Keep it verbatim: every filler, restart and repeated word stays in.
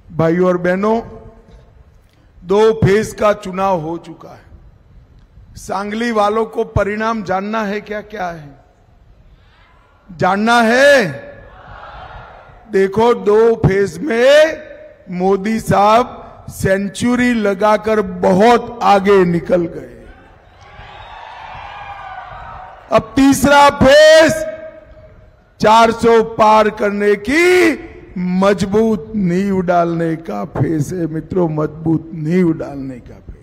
भाइयों और बहनों, दो फेज का चुनाव हो चुका है। सांगली वालों को परिणाम जानना है क्या? क्या है जानना है? देखो, दो फेज में मोदी साहब सेंचुरी लगाकर बहुत आगे निकल गए। अब तीसरा फेज चार सौ पार करने की मजबूत नींव डालने का फेज है मित्रों, मजबूत नींव डालने का फेज।